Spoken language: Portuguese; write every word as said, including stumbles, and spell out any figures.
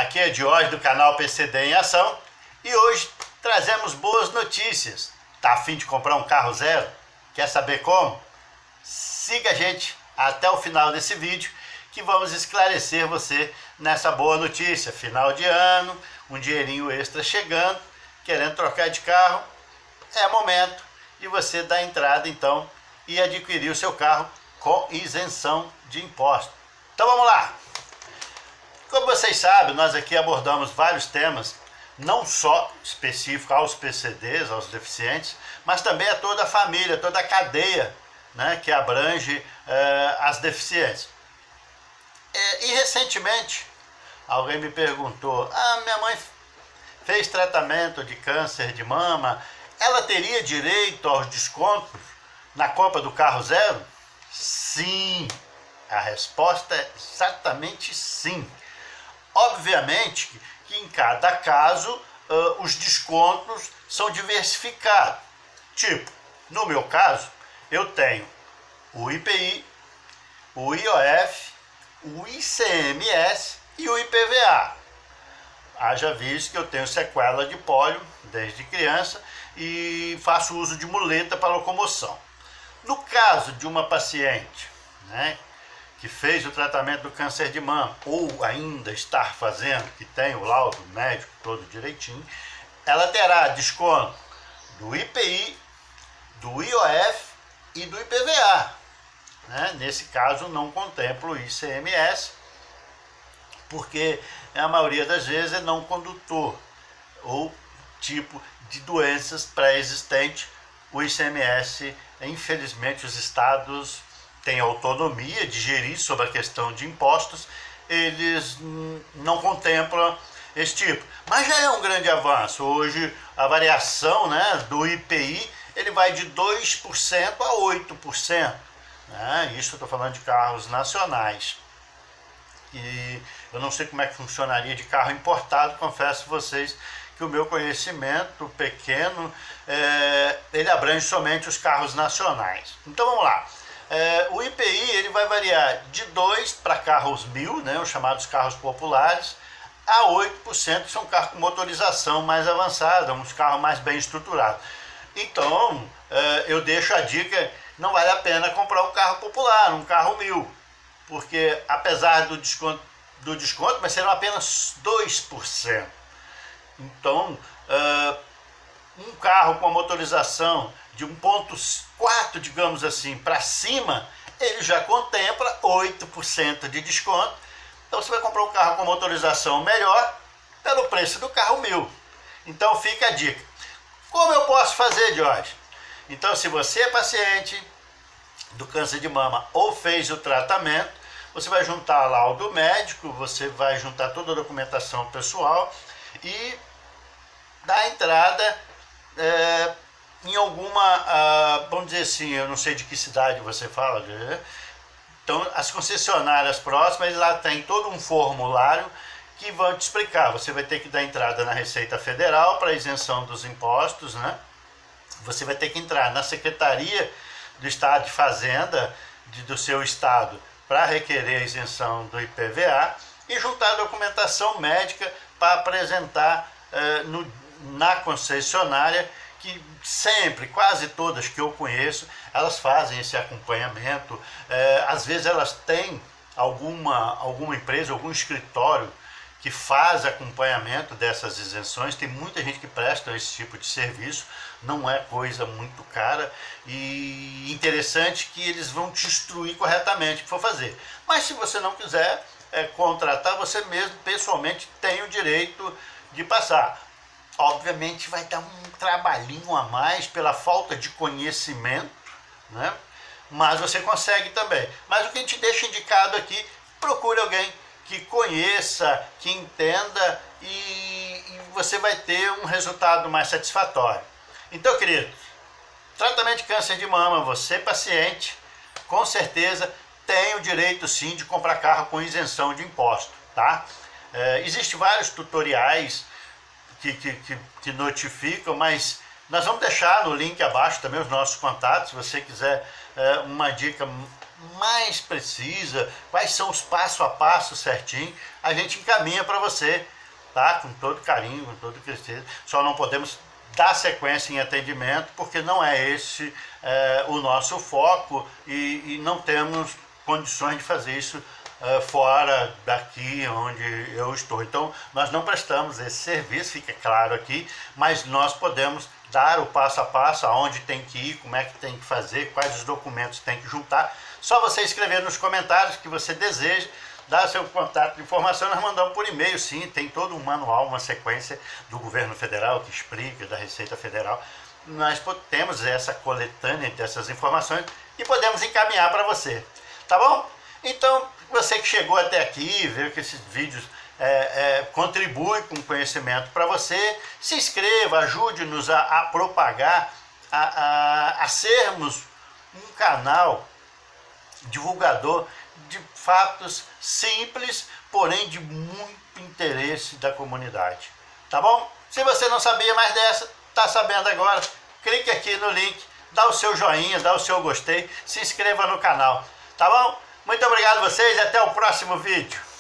Aqui é Diógenes do canal P C D em Ação e hoje trazemos boas notícias. Tá a fim de comprar um carro zero? Quer saber como? Siga a gente até o final desse vídeo que vamos esclarecer você nessa boa notícia. Final de ano, um dinheirinho extra chegando, querendo trocar de carro, é momento de você dar entrada então e adquirir o seu carro com isenção de imposto. Então vamos lá! Como vocês sabem, nós aqui abordamos vários temas, não só específicos aos P C Ds, aos deficientes, mas também a toda a família, toda a cadeia, né, que abrange eh, as deficiências. E, e recentemente, alguém me perguntou, ah, minha mãe fez tratamento de câncer de mama, ela teria direito aos descontos na compra do carro zero? Sim, a resposta é exatamente sim. Obviamente que em cada caso uh, os descontos são diversificados. Tipo, no meu caso, eu tenho o I P I, o I O F, o I C M S e o I P V A. Haja visto que eu tenho sequela de pólio desde criança e faço uso de muleta para locomoção. No caso de uma paciente, né, que fez o tratamento do câncer de mama, ou ainda está fazendo, que tem o laudo médico todo direitinho, ela terá desconto do I P I, do I O F e do I P V A. Né? Nesse caso não contemplo o I C M S, porque a maioria das vezes é não condutor, ou tipo de doenças pré-existentes. O I C M S, infelizmente, os estados têm autonomia de gerir sobre a questão de impostos, eles não contemplam esse tipo. Mas já é um grande avanço. Hoje a variação, né, do I P I ele vai de dois por cento a oito por cento. Né? Isso eu estou falando de carros nacionais. E eu não sei como é que funcionaria de carro importado, confesso a vocês que o meu conhecimento pequeno, é, ele abrange somente os carros nacionais. Então vamos lá. É, o I P I ele vai variar de dois para carros mil, né, os chamados carros populares, a oito por cento, que são carros com motorização mais avançada, uns carros mais bem estruturados. Então, é, eu deixo a dica, não vale a pena comprar um carro popular, um carro mil, porque apesar do desconto, do desconto mas serão apenas dois por cento. Então, é, um carro com a motorização de um ponto quatro, digamos assim, para cima, ele já contempla oito por cento de desconto. Então você vai comprar um carro com motorização melhor pelo preço do carro mil. Então fica a dica. Como eu posso fazer, Jorge? Então, se você é paciente do câncer de mama ou fez o tratamento, você vai juntar laudo médico, você vai juntar toda a documentação pessoal e dar entrada é, em alguma, uh, vamos dizer assim, eu não sei de que cidade você fala, né? Então as concessionárias próximas lá tem todo um formulário que vão te explicar. Você vai ter que dar entrada na Receita Federal para isenção dos impostos, né? Você vai ter que entrar na Secretaria do Estado de Fazenda de, do seu estado para requerer a isenção do I P V A e juntar a documentação médica para apresentar uh, no, na concessionária, que sempre, quase todas que eu conheço, elas fazem esse acompanhamento. É, às vezes elas têm alguma, alguma empresa, algum escritório que faz acompanhamento dessas isenções. Tem muita gente que presta esse tipo de serviço, não é coisa muito cara e interessante que eles vão te instruir corretamente o que for fazer. Mas se você não quiser é, contratar, você mesmo pessoalmente tem o direito de passar. Obviamente vai dar um trabalhinho a mais pela falta de conhecimento, né? Mas você consegue também. Mas o que a gente deixa indicado aqui, procure alguém que conheça, que entenda e, e você vai ter um resultado mais satisfatório. Então, queridos, tratamento de câncer de mama, você paciente, com certeza tem o direito sim de comprar carro com isenção de imposto, tá? É, existem vários tutoriais Que, que, que notificam, mas nós vamos deixar no link abaixo também os nossos contatos, se você quiser é, uma dica mais precisa, quais são os passo a passo certinho, a gente encaminha para você, tá? Com todo carinho, com todo tristeza. Só não podemos dar sequência em atendimento, porque não é esse é, o nosso foco e, e não temos condições de fazer isso é, fora daqui onde eu estou. Então, nós não prestamos esse serviço, fica claro aqui, mas nós podemos dar o passo a passo, aonde tem que ir, como é que tem que fazer, quais os documentos tem que juntar. Só você escrever nos comentários que você deseja, dar seu contato de informação, nós mandamos por e-mail, sim, tem todo um manual, uma sequência do governo federal que explica, da Receita Federal. Nós temos essa coletânea dessas informações e podemos encaminhar para você, tá bom? Então, você que chegou até aqui, viu que esses vídeos é, é, contribuem com conhecimento para você, se inscreva, ajude-nos a, a propagar, a, a, a sermos um canal divulgador de fatos simples, porém de muito interesse da comunidade, tá bom? Se você não sabia mais dessa, tá sabendo agora, clique aqui no link, dá o seu joinha, dá o seu gostei, se inscreva no canal, tá bom? Muito obrigado a vocês e até o próximo vídeo.